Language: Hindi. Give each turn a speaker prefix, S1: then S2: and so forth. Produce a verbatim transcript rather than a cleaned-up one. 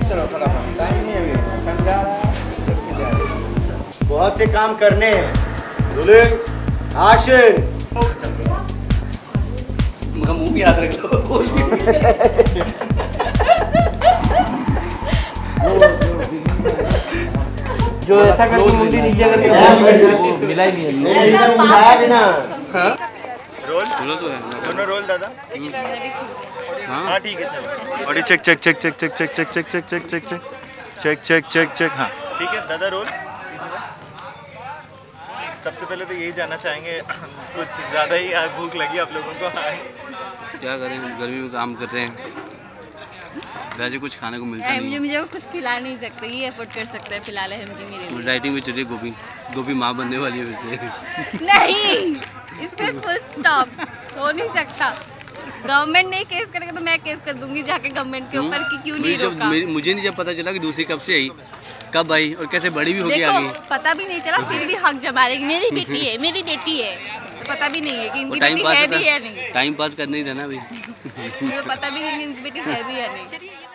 S1: चलो फटाफट, टाइम नहीं है अभी, समझा रहा है। बहुत से काम करने हैं। Rolling action.
S2: उनका मुंह भी याद रख लो।
S1: जो ऐसा करके मुंडी नीचे करके मिला ही नहीं है, मिलाया भी ना।
S3: रोल तो है दोनों रोल दादा। हाँ ठीक है चलो। और check check check check check check check check check check check check check check check हाँ ठीक है दादा रोल। सबसे पहले तो यही जानना चाहेंगे, कुछ ज़्यादा ही भूख लगी आप लोगों को?
S2: क्या करें, गर्मी में काम कर रहे हैं, वैसे कुछ खाने को मिलता नहीं है।
S4: मुझे कुछ खिला नहीं सकते, ये एफर्ट कर सकते हैं फिलहाल है मुझे मेरे लिए।
S2: डाइटिंग में चल रही है, गोभी गोभी माँ बनने वाली है फिर से।
S4: नहीं, इसमें फुल स्टॉप हो नहीं सकता। गवर्नमेंट नहीं केस करेगा तो मैं केस कर दूंगी जाके गवर्नमेंट के ऊपर कि क्यों नहीं रोका।
S2: मुझे नहीं जब पता चला कि दूसरी कब से आई, कब आई और कैसे बड़ी भी होगी आगे,
S4: पता भी नहीं चला, फिर भी हक जमा रही मेरी बेटी है मेरी बेटी है, तो पता भी नहीं है कि इनकी बेटी है भी है नहीं।
S2: टाइम पास करने ही था ना भाई।
S4: मुझे पता भी नहीं इनकी बेटी है भी है नहीं।